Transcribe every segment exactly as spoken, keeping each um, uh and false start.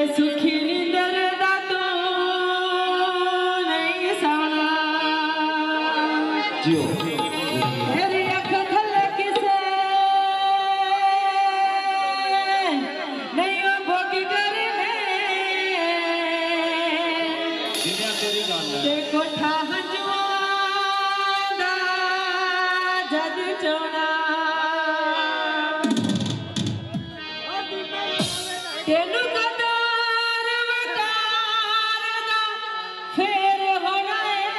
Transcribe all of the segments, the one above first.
सुखी नींदर दा तू नहीं सोना जियो तेरी अख थले किसे नहीं भोगी कर ते कोठा हंजुआ दा जद चोना तेनू कदार वकार दा फेर होना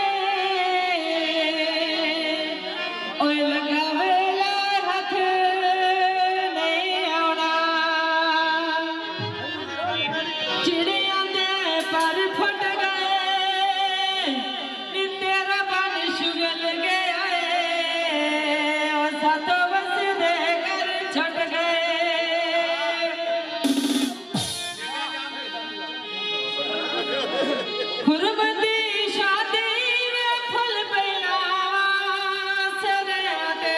ओए लगा वेला हथ नहीं आउना चिड़ियां दे पर फट गए नी तेरा बन शुगल गया ओ सातो बस दे कर छट गए खुरबदी शादी में फल पैना सरिया दे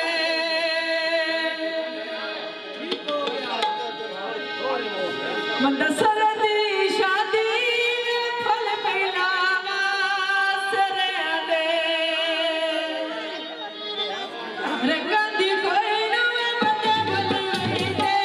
मंदसर दी शादी में फल पैना सरिया दे रंगा दी कोई नवे बंदे बलवी दे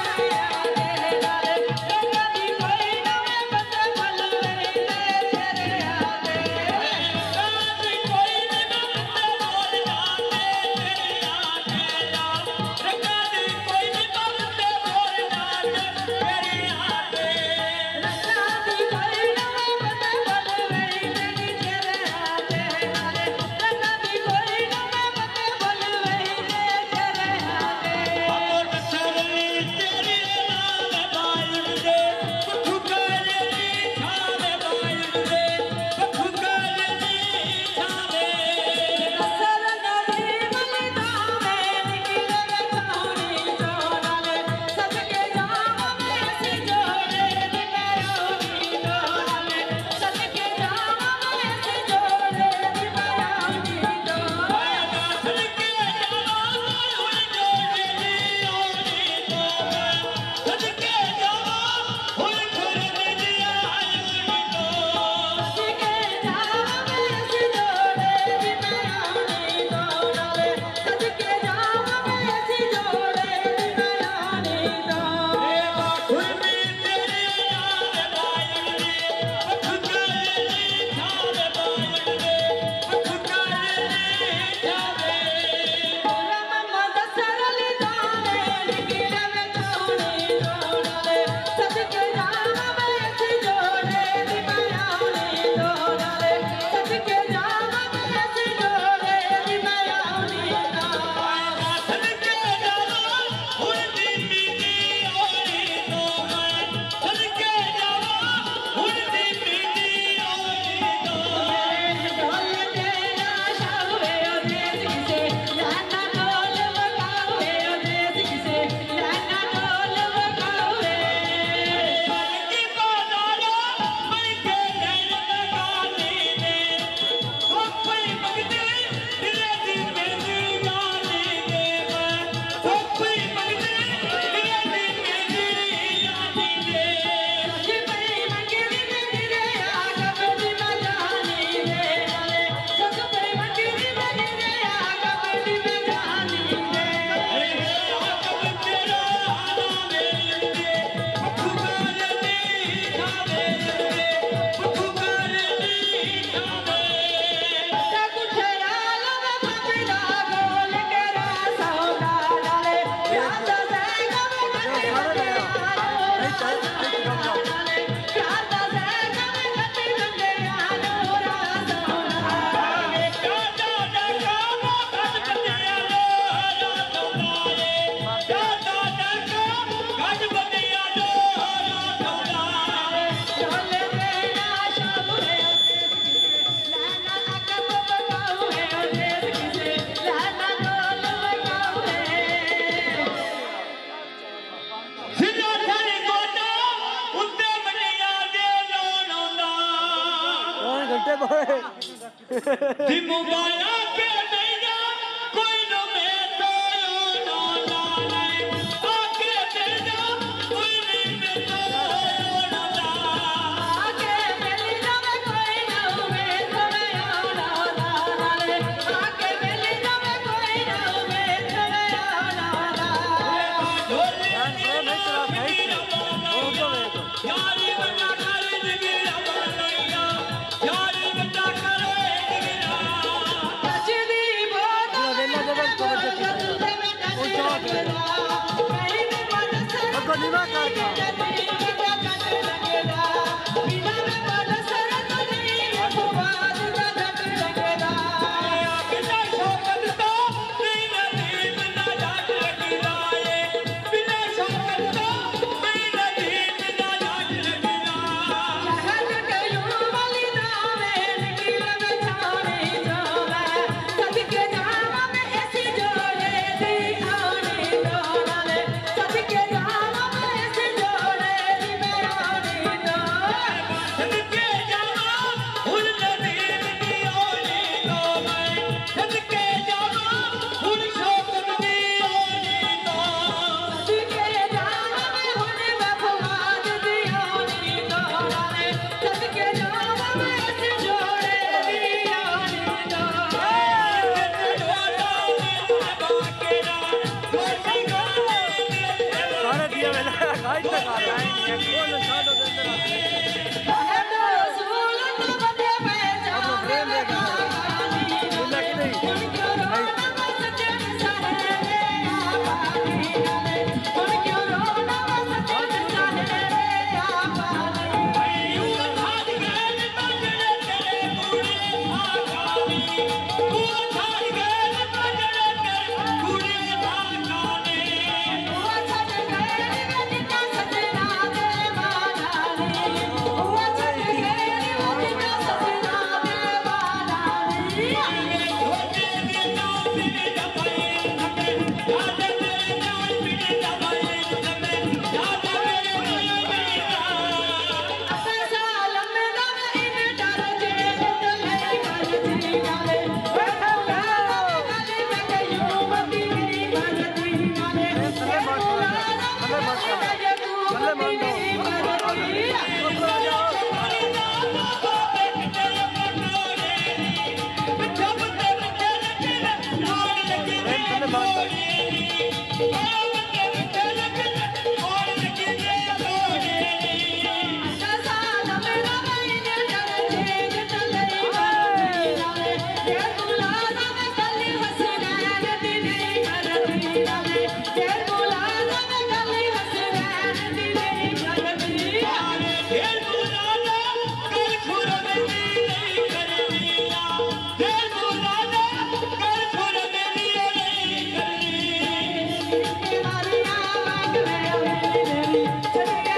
रंगा दी कोई नवे बंदे बलवी दे तेरे आदे रंगा दी कोई नवे बंदे बोल जाते तेरे आदे रंगा दी कोई नवे बंदे बोल जाते तेरे आदे रंगा दी कोई नवे बंदे बलवी दे तेरे आदे रंगा दी कोई नवे बंदे बलवी दे तेरे आदे अमर सरली तेरी नाम बायल दे ठुकरली छावे बायल दे ठुकरली छावे नसर नदी मलदा में निकले छावनी चोराले सदके जाम में से जोड़े दिमायानी डोराले सदके जाम में से जोड़े दिमायानी डोराले सदके जाम उड़ जोड़े दियोनी तो सदके जाम उड़ खुर दिया आयुनी तो सदके जाम में से जोड़े दिमायानी डोराले सदके जाम में से जोड़े दिमायानी डोराले खुरमी तेरी याद बायल दे ठुकरली छावे बायल दे ठुकरली छावे मोहम्मद सरली दाने निकले में छावनी डोराले सदके जाम में से जोड़े दिमायानी डोराले सदके जाम में से जोड़े दिमायानी डोराले सदके जाम उड़ दी मीठी ओरी तो मैं सदके जाम उड़ दी मीठी ओरी तो ढोल तेरा शावे ओ देश किसे लाना ढोल बगावे ओ देश किसे लाना ढोल बगावे की बादालो मन के नैन लगाने दे कोई मगदे दिले दी मेरी गाने दे कोई मगदे दिले दी मेरी गाने दे सजी पई मंगरी में तेरे आगा बड़ी मजानी दे सजी पई मंगरी में तेरे आगा बड़ी मजानी दे आगा तेरा आना मेरी दे ठुकरली छावे दे ठुकरली छावे ता कुठरा लव भगदा गोल तेरा सौदा डाले याद से कब कटे बंदे यारो डाले याद से कब कटे बंदे यारो राजा डाले याद से कब कटे यारो राजा डाले याद से कब कटे यारो राजा डाले चले तेरा शाम है लाना अकब बगाऊ है ओ देश किसे लाना ढोल बगाऊ है सिरा थारी कोटा उत्ते बनिया दे लोना घंटे बोले मोबाइल के नैया कोई न मैं तो नो ना आके तेरा कोई नहीं मैं तो नो ना Thank you.